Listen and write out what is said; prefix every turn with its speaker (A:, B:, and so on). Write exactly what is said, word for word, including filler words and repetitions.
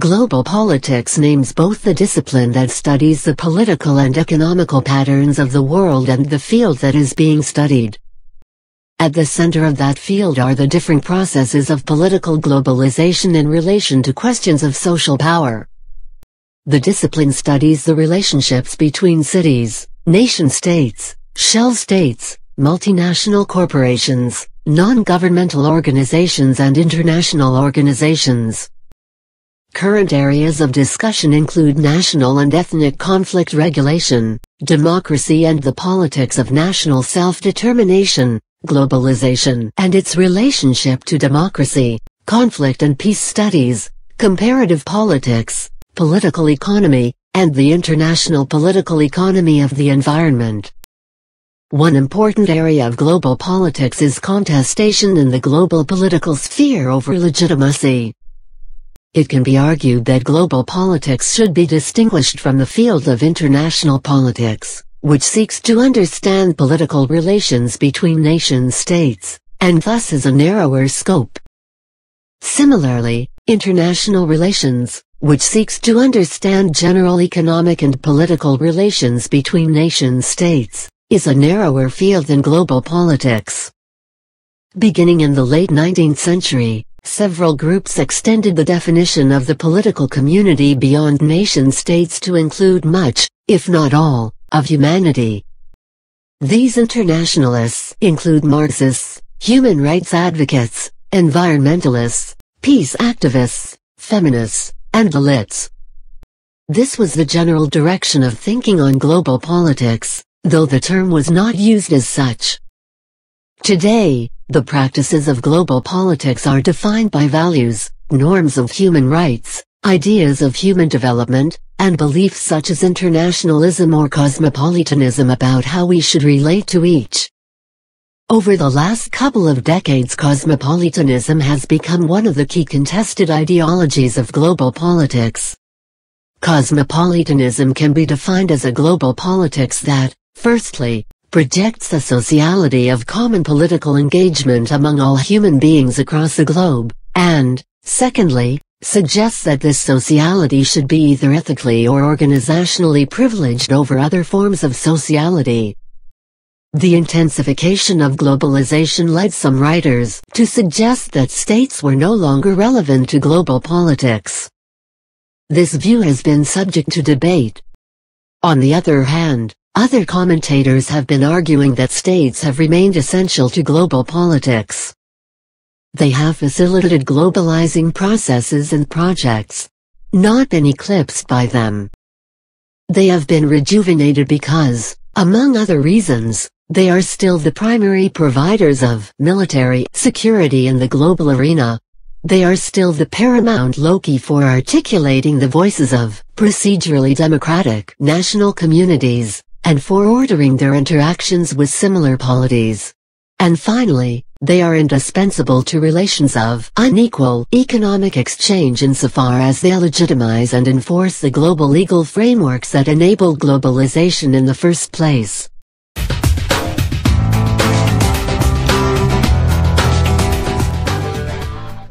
A: Global politics names both the discipline that studies the political and economical patterns of the world and the field that is being studied. At the center of that field are the different processes of political globalization in relation to questions of social power. The discipline studies the relationships between cities, nation-states, shell states, multinational corporations, non-governmental organizations and international organizations. Current areas of discussion include national and ethnic conflict regulation, democracy and the politics of national self-determination, globalization and its relationship to democracy, conflict and peace studies, comparative politics, political economy, and the international political economy of the environment. One important area of global politics is contestation in the global political sphere over legitimacy. It can be argued that global politics should be distinguished from the field of international politics, which seeks to understand political relations between nation-states, and thus has a narrower scope. Similarly, international relations, which seeks to understand general economic and political relations between nation-states, is a narrower field than global politics. Beginning in the late nineteenth century, several groups extended the definition of the political community beyond nation-states to include much, if not all, of humanity. These internationalists include Marxists, human rights advocates, environmentalists, peace activists, feminists, and elites. This was the general direction of thinking on global politics, though the term was not used as such. Today, the practices of global politics are defined by values, norms of human rights, ideas of human development, and beliefs such as internationalism or cosmopolitanism about how we should relate to each. Over the last couple of decades, cosmopolitanism has become one of the key contested ideologies of global politics. Cosmopolitanism can be defined as a global politics that, firstly, projects the sociality of common political engagement among all human beings across the globe, and, secondly, suggests that this sociality should be either ethically or organizationally privileged over other forms of sociality. The intensification of globalization led some writers to suggest that states were no longer relevant to global politics. This view has been subject to debate. On the other hand, other commentators have been arguing that states have remained essential to global politics. They have facilitated globalizing processes and projects, not been eclipsed by them. They have been rejuvenated because, among other reasons, they are still the primary providers of military security in the global arena. They are still the paramount loci for articulating the voices of procedurally democratic national communities, and for ordering their interactions with similar polities. And finally, they are indispensable to relations of unequal economic exchange insofar as they legitimize and enforce the global legal frameworks that enabled globalization in the first place.